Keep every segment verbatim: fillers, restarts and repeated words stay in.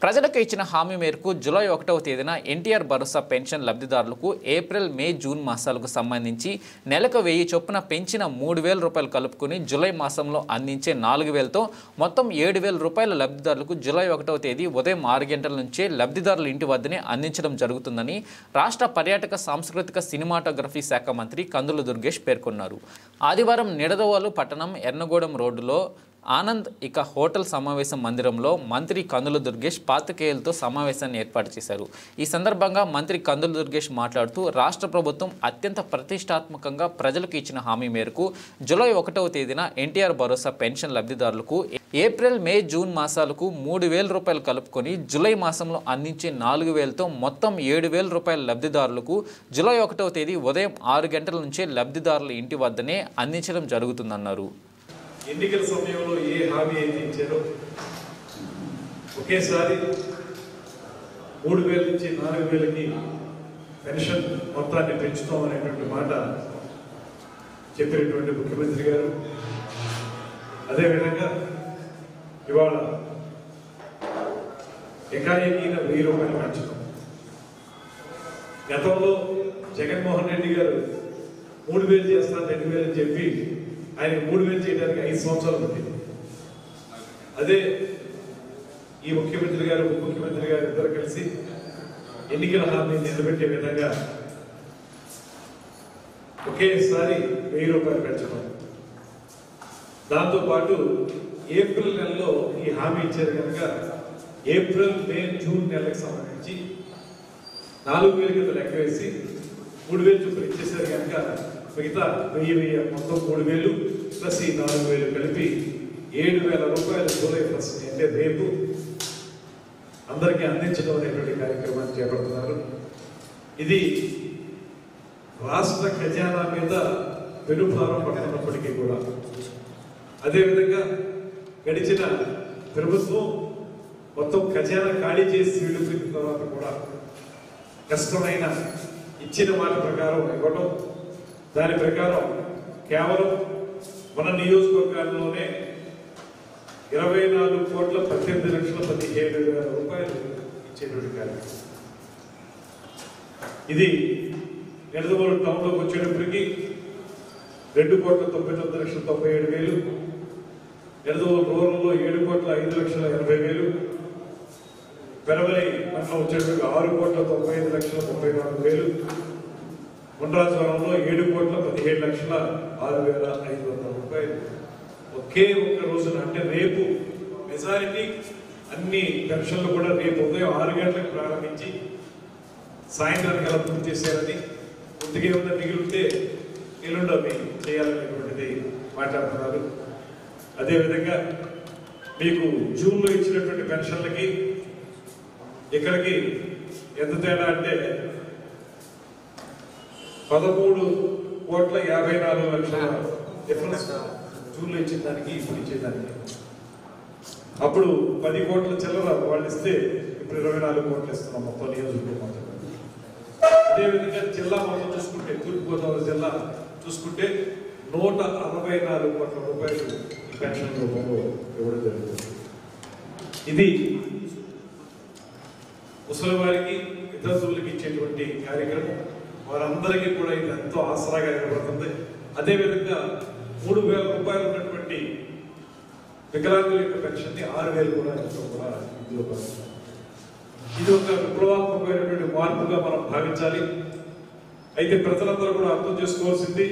ప్రజలకు ఇచ్చిన హామీ మేరకు జూలై ఒకటవ తేదీన ఎన్టీఆర్ భరోసా పెన్షన్ లబ్ధిదారులకు ఏప్రిల్ మే జూన్ మాసాలకు సంబంధించి నెలకు వెయ్యి చొప్పున పెంచిన మూడు వేల రూపాయలు కలుపుకుని జూలై మాసంలో అందించే నాలుగు వేలతో మొత్తం ఏడు వేల రూపాయల లబ్ధిదారులకు జూలై ఒకటవ తేదీ ఉదయం ఆరు గంటల నుంచే లబ్ధిదారుల ఇంటి వద్దనే అందించడం జరుగుతుందని రాష్ట్ర పర్యాటక సాంస్కృతిక సినిమాటోగ్రఫీ శాఖ మంత్రి కందుల దుర్గేష్ పేర్కొన్నారు. ఆదివారం నిడదవోలు పట్టణం ఎర్నగూడెం రోడ్డులో ఆనంద్ ఇక హోటల్ సమావేశం మందిరంలో మంత్రి కందుల దుర్గేష్ పాత్రికేయులతో సమావేశాన్ని ఏర్పాటు చేశారు. ఈ సందర్భంగా మంత్రి కందుల దుర్గేష్ మాట్లాడుతూ రాష్ట్ర ప్రభుత్వం అత్యంత ప్రతిష్టాత్మకంగా ప్రజలకు ఇచ్చిన హామీ మేరకు జూలై ఒకటవ తేదీన ఎన్టీఆర్ భరోసా పెన్షన్ లబ్ధిదారులకు ఏప్రిల్ మే జూన్ మాసాలకు మూడు వేల రూపాయలు కలుపుకొని జూలై మాసంలో అందించే నాలుగు వేలతో మొత్తం ఏడు వేల రూపాయల లబ్ధిదారులకు జూలై ఒకటవ తేదీ ఉదయం ఆరు గంటల నుంచే లబ్ధిదారుల ఇంటి వద్దనే అందించడం జరుగుతుందన్నారు. ఎన్నికల సమయంలో ఏ హామీ అయితే ఇచ్చారో ఒకేసారి మూడు వేల నుంచి నాలుగు వేలకి పెన్షన్ మొత్తాన్ని పెంచుతాం అనేటువంటి మాట చెప్పినటువంటి ముఖ్యమంత్రి గారు అదేవిధంగా ఇవాళ ఎకాఏకీన వెయ్యి రూపాయలు పెంచడం. గతంలో జగన్మోహన్ రెడ్డి గారు మూడు వేలు చేస్తాను రెండు వేలు అని చెప్పి ఆయన మూడు వేలు చేయడానికి ఐదు సంవత్సరాలు పట్టింది. అదే ఈ ముఖ్యమంత్రి గారు ఉప ముఖ్యమంత్రి గారు ఇద్దరు కలిసి ఎన్నికల హామీని నిలబెట్టే విధంగా ఒకేసారి వెయ్యి రూపాయలు పెంచడం. దాంతోపాటు ఏప్రిల్ నెలలో ఈ హామీ ఇచ్చారు కనుక ఏప్రిల్ మే జూన్ నెలకు సంబంధించి నాలుగు వేల కింద లెక్క వేసి మూడు వేలు చొప్పున ఇచ్చేసారు కనుక మిగతా వెయ్యి వెయ్యి మొత్తం మూడు వేలు ప్లస్ ఈ నాలుగు వేలు కలిపి ఏడు వేల రూపాయలు జూలై ఫస్ట్ అంటే రేపు అందరికీ అందించడం అనేటువంటి కార్యక్రమాన్ని చేపడుతున్నారు. ఇది రాష్ట్ర ఖజానా మీద పెనుభారం పడుతున్నప్పటికీ కూడా అదేవిధంగా గడిచిన ప్రభుత్వం మొత్తం ఖజానా ఖాళీ చేసి వెళ్ళిపోయిన తర్వాత కూడా కష్టమైన ఇచ్చిన మాట ప్రకారం ఇవ్వడం, దాని ప్రకారం కేవలం మన నియోజకవర్గాల్లోనే ఇరవై నాలుగు కోట్ల పద్దెనిమిది లక్షల పదిహేడు వేల రూపాయలు ఇచ్చేటువంటి కార్యక్రమం. ఇది నిడదవోలు టౌన్లోకి వచ్చేటప్పటికి రెండు కోట్ల తొంభై తొమ్మిది లక్షల తొంభై ఏడు వేలు, నిడదవోలు రూరల్లో ఏడు కోట్ల ఐదు లక్షల ఎనభై వేలు, పెరవలి మండలం వచ్చేటప్పటికి ఆరు కోట్ల తొంభై ఐదు లక్షల ముప్పై నాలుగు వేలు, ముండ్రాజవరంలో ఏడు కోట్ల పదిహేడు లక్షల ఆరు వేల ఐదు వందల రూపాయలు ఒకే ఒక్క రోజున అంటే రేపు మెజారిటీ అన్ని పెన్షన్లు కూడా రేపు ఉదయం ఆరు గంటలకు ప్రారంభించి సాయంత్రానికి అలా పూర్తి చేశారని, కొద్దిగా ఏమన్నా మిగిలితే ఎల్లుండి చేయాలనేటువంటిది మాట్లాడుతున్నారు. అదేవిధంగా మీకు జూన్లో ఇచ్చినటువంటి పెన్షన్లకి ఇక్కడికి ఎంత తేడా అంటే పదమూడు కోట్ల యాభై నాలుగు లక్షల డిఫరెన్స్ జూన్లో ఇచ్చిన దానికి ఇప్పుడు ఇచ్చేదానికి. అప్పుడు పది కోట్ల చిల్లర వాళ్ళు ఇస్తే ఇప్పుడు ఇరవై నాలుగు కోట్లు ఇస్తున్నాం మొత్తం నియోజకవర్గం. అదేవిధంగా జిల్లా మొత్తం చూసుకుంటే తూర్పుగోదావరి జిల్లా చూసుకుంటే నూట అరవై నాలుగు కోట్ల రూపాయలు ఈ పెన్షన్ రూపంలో ఇవ్వడం జరుగుతుంది. ఇది ముసలి వారికి వితంతువులకి ఇచ్చేటువంటి కార్యక్రమం. వారందరికీ కూడా ఇది ఎంతో ఆసరాగా నిలబడుతుంది. అదేవిధంగా మూడు వేల రూపాయలు ఉన్నటువంటి వికలాంగుల యొక్క పెన్షన్ ని ఆరు వేలు కూడా కూడా ఇందులో పడుతుంది. ఇది ఒక విప్లవాత్మకమైనటువంటి మార్పుగా మనం భావించాలి. అయితే ప్రజలందరూ కూడా అర్థం చేసుకోవాల్సింది,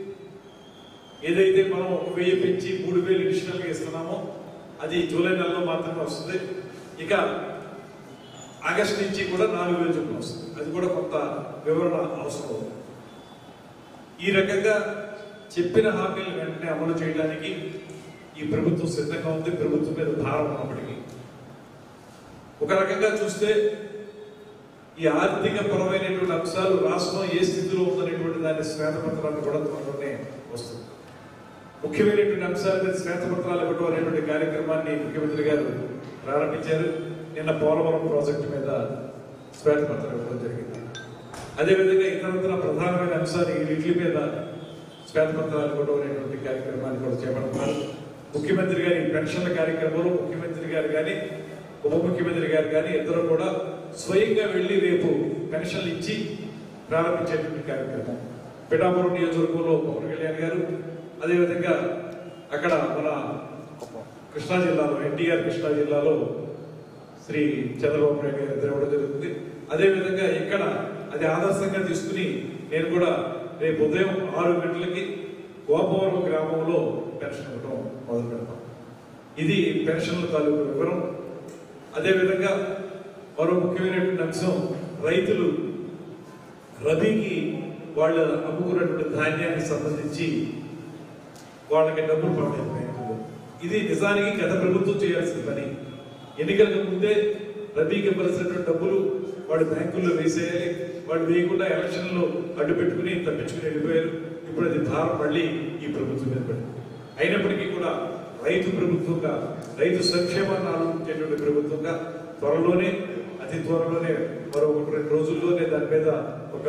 ఏదైతే మనం ఒక వెయ్యి పెంచి మూడు వేలు అడిషనల్ గా ఇస్తున్నామో అది జూలై నెలలో మాత్రమే వస్తుంది. ఇక ఆగస్టు నుంచి కూడా నాలుగు వేలు చొప్పున వస్తుంది. అది కూడా కొంత వివరణ అవసరం అవుతుంది. ఈ రకంగా చెప్పిన హామీలు వెంటనే అమలు చేయడానికి ఈ ప్రభుత్వం సిద్ధంగా ఉంది. ప్రభుత్వం మీద భారం ఉన్నప్పటికీ ఒక రకంగా చూస్తే ఈ ఆర్థిక పరమైనటువంటి అంశాలు రాష్ట్రం ఏ స్థితిలో ఉందనేటువంటి దాని శ్వేతపత్రాన్ని కూడా త్వరలోనే వస్తుంది. ముఖ్యమైనటువంటి అంశాల మీద శ్వేతపత్రాలు ఇవ్వడం అనేటువంటి కార్యక్రమాన్ని ముఖ్యమంత్రి గారు ప్రారంభించారు. నిన్న పోలవరం ప్రాజెక్టు మీద శ్వేతపత్రం ఇవ్వడం జరిగింది. అదేవిధంగా ఇతర ప్రధానమైన అంశాలు ఈ వీటి మీద శ్వేతపత్రాలు ఇవ్వడం అనేటువంటి కార్యక్రమాన్ని కూడా చేపడుతున్నారు. ముఖ్యమంత్రి గారి పెన్షన్ల కార్యక్రమంలో ముఖ్యమంత్రి గారు కానీ ఉప ముఖ్యమంత్రి గారు కానీ ఇద్దరు కూడా స్వయంగా వెళ్ళి రేపు పెన్షన్లు ఇచ్చి ప్రారంభించేటువంటి కార్యక్రమం. పిఠాపురం నియోజకవర్గంలో పవన్ కళ్యాణ్ గారు, అదేవిధంగా అక్కడ మన కృష్ణా జిల్లాలో ఎన్టీఆర్ కృష్ణా జిల్లాలో శ్రీ చంద్రబాబు నాయుడు గారు ఇద్దరు ఇవ్వడం జరుగుతుంది. అదేవిధంగా ఇక్కడ అది ఆదర్శంగా తీసుకుని నేను కూడా రేపు ఉదయం ఆరు గంటలకి గోపవరం గ్రామంలో పెన్షన్ ఇవ్వడం మొదలు పెడతాం. ఇది పెన్షన్ల తాలూకు వివరం. అదేవిధంగా మరో ముఖ్యమైనటువంటి అంశం, రైతులు రబీకి వాళ్ళు అమ్ముకున్నటువంటి ధాన్యానికి సంబంధించి వాళ్ళకి డబ్బులు పడలేదు బ్యాంకులు. ఇది నిజానికి గత ప్రభుత్వం చేయాల్సిన పని. ఎన్నికలకు ముందే రబీకి ఇవ్వాల్సినటువంటి డబ్బులు వాడు బ్యాంకుల్లో వేసేయాలి. వాడు వేయకుండా ఎలక్షన్లో అడ్డు పెట్టుకుని తప్పించుకుని వెళ్ళిపోయారు. ఇప్పుడు అది భారం మళ్ళీ ఈ ప్రభుత్వం మీద పడింది. అయినప్పటికీ కూడా రైతు ప్రభుత్వంగా, రైతు సంక్షేమాన్ని ఆలోచించేటువంటి ప్రభుత్వంగా త్వరలోనే, అతి త్వరలోనే మరో ఒక రెండు రోజుల్లోనే దాని మీద ఒక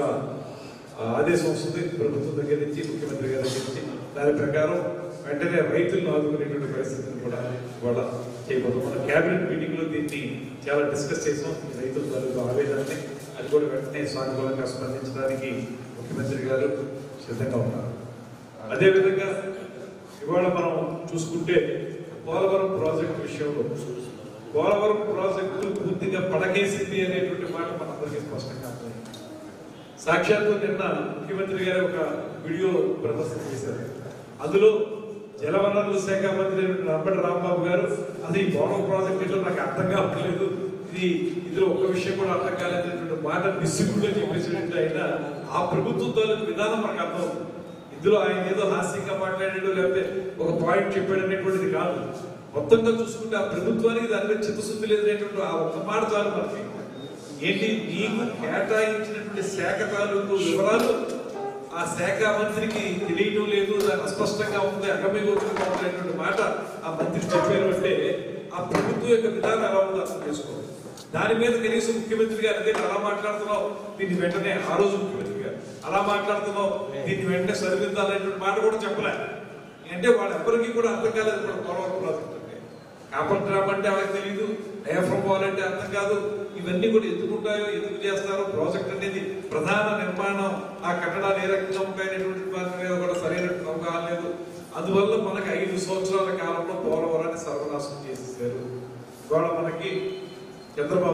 ఆదేశం వస్తుంది ప్రభుత్వం దగ్గర నుంచి, ముఖ్యమంత్రి గారి దగ్గర నుంచి. దాని ప్రకారం వెంటనే రైతులను ఆదుకునేటువంటి పరిస్థితిని కూడా ఇవాళ చేయబోతాం. మన క్యాబినెట్ మీటింగ్ లో దీన్ని చాలా డిస్కస్ చేసాం. రైతుల తాలూకు ఆవేదనని అది కూడా వెంటనే సానుకూలంగా స్పందించడానికి ముఖ్యమంత్రి గారు సిద్ధంగా ఉన్నారు. అదేవిధంగా ఇవాళ మనం చూసుకుంటే పోలవరం ప్రాజెక్టు విషయంలో, పోలవరం ప్రాజెక్టు పూర్తిగా పడకేసింది అనేటువంటి మాట మనందరికీ స్పష్టంగా అర్థమైంది. సాక్షాత్తు నిన్న ముఖ్యమంత్రి గారు ఒక వీడియో ప్రదర్శన చేశారు. అందులో జలవనరుల శాఖ మంత్రి నంబటి రాంబాబు గారు అది ఈ పోలవరం ప్రాజెక్టు నాకు అర్థం కావట్లేదు, ఇది ఇందులో ఒక్క విషయం కూడా అర్థం కాలేదనేటువంటి మాట నిస్సిగ్గుగా చెప్పేసినట్టు అయినా ఆ ప్రభుత్వం తాలూకు విధానం మనకు అర్థం. ఇందులో ఆయన ఏదో హాస్యంగా మాట్లాడాడు లేకపోతే ఒక పాయింట్ చెప్పాడు అనేటువంటిది కాదు. మొత్తంగా చూసుకుంటే ఆ ప్రభుత్వానికి దాని మీద చిత్తశుద్ధి లేదనేటువంటి ఆ ఒక్క మాట చాలు మనకి. ఏంటి, నీకు కేటాయించినటువంటి శాఖ తాలూకు వివరాలు ఆ శాఖ మంత్రికి తెలియడం లేదు, దాని అస్పష్టంగా ఉంది, అగమ్యగోచరంగా ఉండేటువంటి మాట ఆ మంత్రి చెప్పారు అంటే ఆ ప్రభుత్వం యొక్క విధానం ఎలా ఉందో అర్థం చేసుకోవాలి. దాని మీద కనీసం ముఖ్యమంత్రి గారు అదే అలా మాట్లాడుతున్నావు దీన్ని వెంటనే, ఆ రోజు ముఖ్యమంత్రి గారు అలా మాట్లాడుతున్నావు దీన్ని వెంటనే సరిదిద్దాలనేటువంటి మాట కూడా చెప్పలే. అంటే వాళ్ళ ఎవరికి కూడా అర్థం కాలేదు. కూడా పోలవరం ప్రాజెక్ట్ అంటే కాపర్ డ్రామ్ అంటే వాళ్ళకి తెలియదు, డయాఫ్రమ్ వాల్ అంటే అర్థం కాదు. ఇవన్నీ కూడా ఎందుకు ఉంటాయో, ఎందుకు చేస్తారో, ప్రాజెక్ట్ అనేది ప్రధాన నిర్మాణం, ఆ కట్టడాలు ఏ రకంగా ఉంటాయనేటువంటి దాని మీద కూడా సరైన అవగాహన లేదు. అందువల్ల మనకి ఐదు సంవత్సరాల కాలంలో పోలవరాన్ని సర్వనాశనం చేసేసారు. ఇవాళ మనకి చంద్రబాబు